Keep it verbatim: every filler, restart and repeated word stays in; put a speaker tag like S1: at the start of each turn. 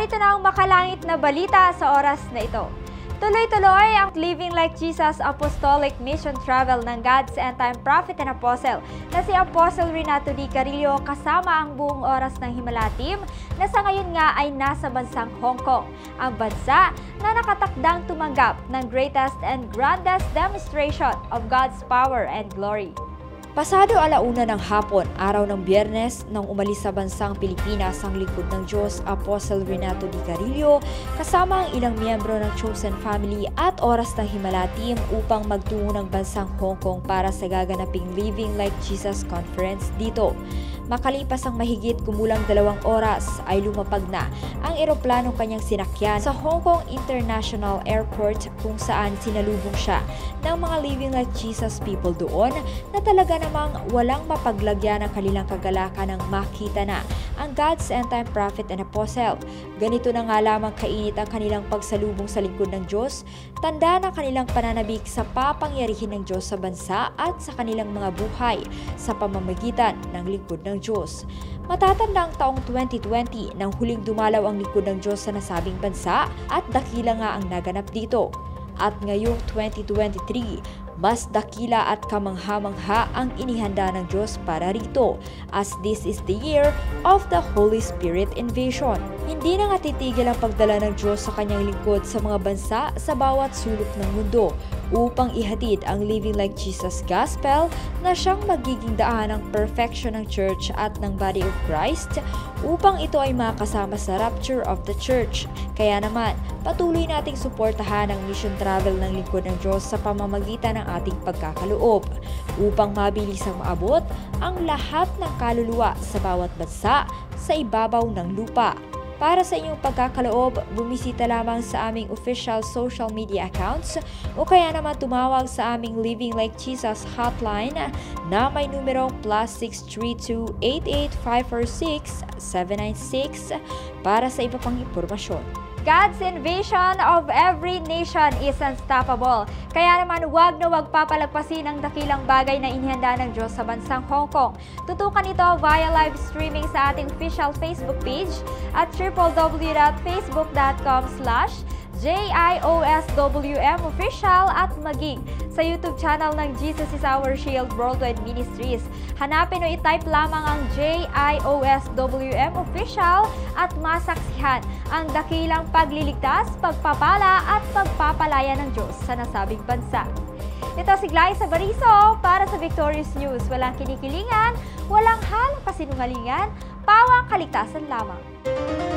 S1: Narito na ang makalangit na balita sa oras na ito. Tuloy-tuloy ang Living Like Jesus Apostolic Mission Travel ng God's End Time Prophet and Apostle na si Apostle Renato D. Carillo kasama ang buong oras ng Himala Team na sa ngayon nga ay nasa bansang Hong Kong, ang bansa na nakatakdang tumanggap ng greatest and grandest demonstration of God's power and glory. Pasado alauna ng hapon, araw ng Biyernes, nang umalis sa bansang Pilipinas ang lingkod ng Diyos, Apostle Renato D. Carillo, kasama ang ilang miyembro ng Chosen Family at oras ng Himala Team upang magtungo ng bansang Hong Kong para sa gaganaping Living Like Jesus Conference dito. Makalipas ang mahigit kumulang dalawang oras ay lumapag na ang eroplanong kanyang sinakyan sa Hong Kong International Airport kung saan sinalubong siya ng mga Living Like Jesus people doon na talaga namang walang mapaglagyan ng kanilang kagalakan nang makita na ang God's End Time Prophet and Apostle. Ganito na nga lamang kainit ang kanilang pagsalubong sa lingkod ng Diyos, tanda ng kanilang pananabik sa papangyarihin ng Diyos sa bansa at sa kanilang mga buhay sa pamamagitan ng lingkod ng Diyos. Matatanda ang taong twenty twenty nang huling dumalaw ang lingkod ng Diyos sa nasabing bansa at dakila nga ang naganap dito. At ngayong twenty twenty-three, mas dakila at kamangha-mangha ang inihanda ng Diyos para rito as this is the year of the Holy Spirit invasion. Hindi na nga titigil ang pagdala ng Diyos sa kanyang lingkod sa mga bansa sa bawat sulok ng mundo upang ihatid ang Living Like Jesus Gospel na siyang magiging daan ng perfection ng Church at ng Body of Christ upang ito ay makasama sa rapture of the Church. Kaya naman, patuloy nating suportahan ang mission travel ng lingkod ng Diyos sa pamamagitan ng ating pagkakaloob upang mabilisang maabot ang lahat ng kaluluwa sa bawat bansa sa ibabaw ng lupa. Para sa inyong pagkakaloob, bumisita lamang sa aming official social media accounts o kaya naman tumawag sa aming Living Like Jesus hotline na may numerong plus six three two, eight eight five four six, seven nine six para sa iba pang impormasyon. God's invasion of every nation is unstoppable. Kaya naman huwag na huwag papalagpasin ang dakilang bagay na inihanda ng Diyos sa bansang Hong Kong. Tutukan ito via live streaming sa ating official Facebook page at w w w dot facebook dot com slash J I O S W M Official at maging sa YouTube channel ng Jesus is Our Shield Worldwide Ministries. Hanapin o i-type lamang ang J I O S W M Official at masaksihan ang dakilang pagliligtas, pagpapala at pagpapalaya ng Diyos sa nasabing bansa. Ito si Glyza Bariso para sa Victorious News. Walang kinikilingan, walang halang kasinungalingan, pawang kaligtasan lamang.